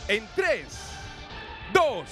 en 3, 2,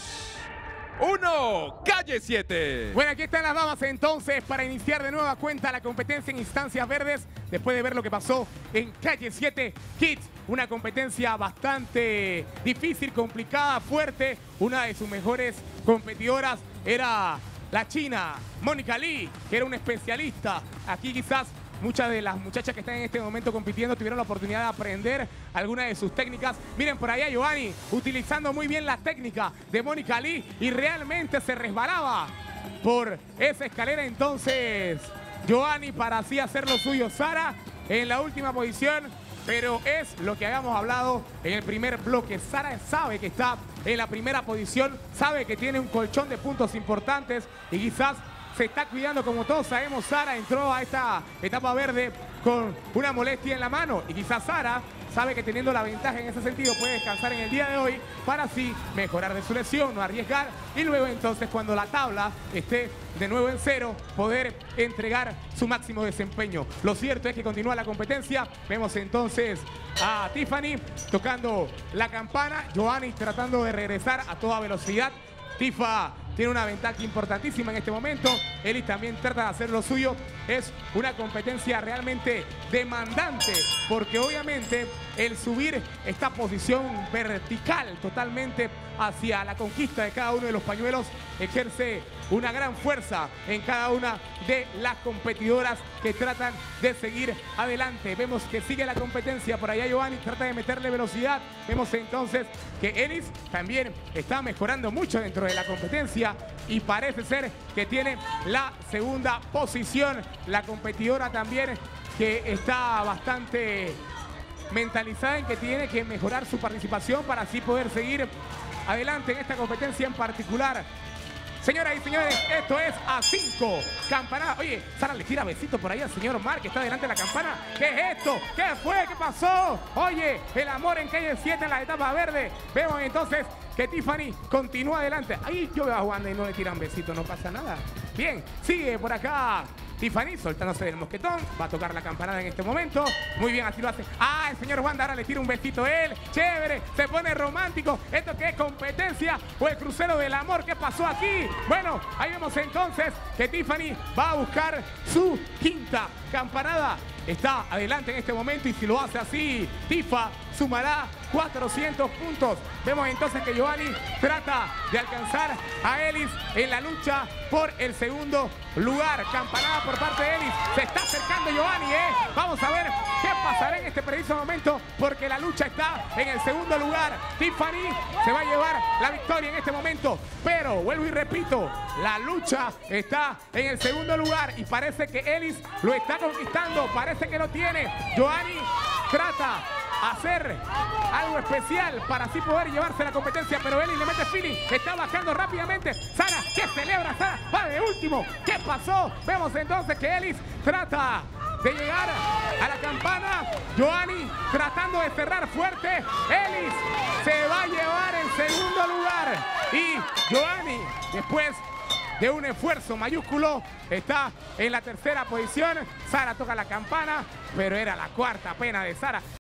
1, calle 7. Bueno, aquí están las damas entonces para iniciar de nueva cuenta la competencia en instancias verdes después de ver lo que pasó en calle 7 Kids. Una competencia bastante difícil, complicada, fuerte. Una de sus mejores competidoras era la china Mónica Lee, que era una especialista. Aquí quizás muchas de las muchachas que están en este momento compitiendo tuvieron la oportunidad de aprender algunas de sus técnicas. Miren por ahí a Giovanni utilizando muy bien la técnica de Mónica Lee y realmente se resbalaba por esa escalera. Entonces Giovanni para así hacer lo suyo. Sara en la última posición, pero es lo que habíamos hablado en el primer bloque. Sara sabe que está en la primera posición, sabe que tiene un colchón de puntos importantes y quizás se está cuidando. Como todos sabemos, Sara entró a esta etapa verde con una molestia en la mano y quizás Sara sabe que teniendo la ventaja en ese sentido puede descansar en el día de hoy para así mejorar de su lesión, no arriesgar y luego entonces cuando la tabla esté de nuevo en cero poder entregar su máximo desempeño. Lo cierto es que continúa la competencia. Vemos entonces a Tiffany tocando la campana, Giovanni tratando de regresar a toda velocidad. Tifa tiene una ventaja importantísima en este momento. Elis también trata de hacer lo suyo. Es una competencia realmente demandante porque obviamente el subir esta posición vertical totalmente hacia la conquista de cada uno de los pañuelos ejerce una gran fuerza en cada una de las competidoras que tratan de seguir adelante. Vemos que sigue la competencia. Por allá Giovanni trata de meterle velocidad. Vemos entonces que Elis también está mejorando mucho dentro de la competencia y parece ser que tiene la segunda posición. La competidora también que está bastante mentalizada en que tiene que mejorar su participación para así poder seguir adelante en esta competencia en particular. Señoras y señores, esto es A5 Campanada. Oye, Sara le tira besito por ahí al señor Omar que está delante de la campana. ¿Qué es esto? ¿Qué fue? ¿Qué pasó? Oye, el amor en calle 7 en la etapa verde. Vemos entonces que Tiffany continúa adelante. Ahí yo veo a Wanda y no le tiran besito, no pasa nada. Bien, sigue por acá Tiffany soltándose del mosquetón. Va a tocar la campanada en este momento. Muy bien, así lo hace. Ah, el señor Wanda ahora le tira un besito a él. Chévere, se pone romántico. ¿Esto qué es? ¿Competencia o el crucero del amor? ¿Qué pasó aquí? Bueno, ahí vemos entonces que Tiffany va a buscar su quinta campanada. Está adelante en este momento y si lo hace así, Tifa sumará 400 puntos. Vemos entonces que Giovanni trata de alcanzar a Elis en la lucha por el segundo lugar. Campanada por parte de Elis. Se está acercando Giovanni, Vamos a ver qué pasará en este preciso momento porque la lucha está en el segundo lugar. Tiffany se va a llevar la victoria en este momento. Pero, vuelvo y repito, la lucha está en el segundo lugar y parece que Elis lo está conquistando. Parece que lo tiene. Giovanni trata hacer algo especial para así poder llevarse la competencia, pero Elis le mete feeling, está bajando rápidamente. Sara, ¿qué celebra? Sara va de último. ¿Qué pasó? Vemos entonces que Elis trata de llegar a la campana. Giovanni tratando de cerrar fuerte. Elis se va a llevar el segundo lugar y Giovanni, después de un esfuerzo mayúsculo, está en la tercera posición. Sara toca la campana, pero era la cuarta pena de Sara.